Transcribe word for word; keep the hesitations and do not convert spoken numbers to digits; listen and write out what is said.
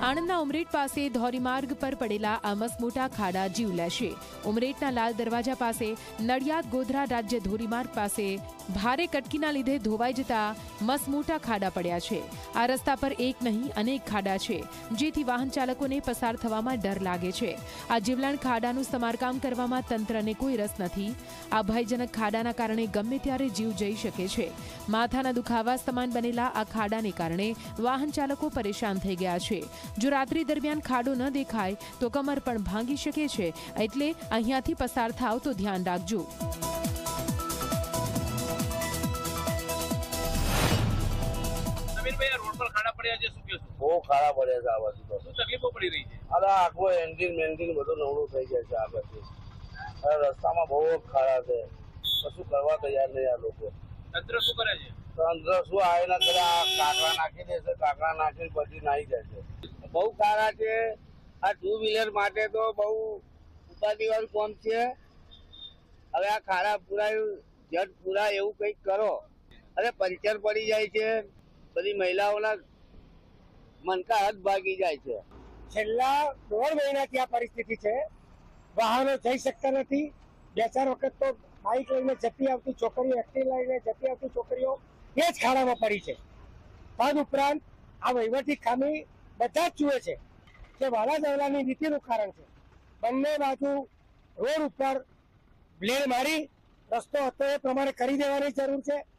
આણંદના ઉમરેઠ પાસે ધોરીમાર્ગ પર પડેલા આ મસમોટા ખાડા જીવ લેશે। ઉમરેઠના લાલ દરવાજા પાસે નડિયાદ ગોધરા રાજ્ય ધોરીમાર્ગ પાસે ભારે કટકીના લીધે ધોવાઈ જતા મસમોટા ખાડા પડ્યા છે। આ રસ્તા પર એક નહીં અનેક ખાડા છે, જેથી વાહન ચાલકોને પસાર થવામાં ડર લાગે છે। આ જીવલાણ ખાડાનું સમારકામ કરવામાં તંત્રને કોઈ રસ નથી। આ ભયજનક ખાડાના કારણે ગમે ત્યારે જીવ જઈ શકે છે। માથાના દુખાવા સમાન બનેલા આ ખાડાને કારણે વાહન ચાલકો પરેશાન થઈ ગયા છે। જો રાત્રિ દરમિયાન ખાડો ન દેખાય તો કમર પણ ભાંગી શકે છે, એટલે અહીંયાથી પસાર થાવ તો ધ્યાન રાખજો। સમીરભાઈ, રોડ પર ખાડા પડ્યા છે, શું કહેશો? બહુ ખાડા પડ્યા છે આ બાજુ તો। શું તકલીફો પડી રહી છે? અરે આખો એન્જિન મેન્જિન બધું નવડું થઈ જાય છે આગળથી। રસ્તામાં બહુ ખાડા છે, કશું કરવા તૈયાર નહીં આ લોકો। તંત્ર શું કરે છે? તંત્ર શું આવે ના કરે, આ કાંકરા નાખી દેશે, કાંકરા નાખીને પછી નાહી જશે। બહુ ખાડા છે, આ ટુ વ્હીલર માટે તો બહુ ઉપાધિ વાળું કામ છે। હવે આ ખાડા પુરાયું જટ પુરા એવું કંઈક કરો। અરે પંચર પડી જાય છે, બધી મહિલાઓના મનકા હાથ ભાગી જાય છે। છેલ્લા દોઢ મહિનાથી આ પરિસ્થિતિ છે, વાહનો જઈ શકતા નથી। બે ચાર વખત તો બાઇક લઈને જતી આવતી છોકરીઓ, એક્ટિવા લઈને જતી આવતી છોકરીઓ એ જ ખાડામાં પડી છે। તદ ઉપરાંત આ વહીવટી ખામી બધા જ જુએ છે કે વાલા જવલાની નીતિનું કારણ છે। બંને બાજુ રોડ ઉપર બ્લેડ મારી રસ્તો હતો એ પ્રમાણે કરી દેવાની જરૂર છે।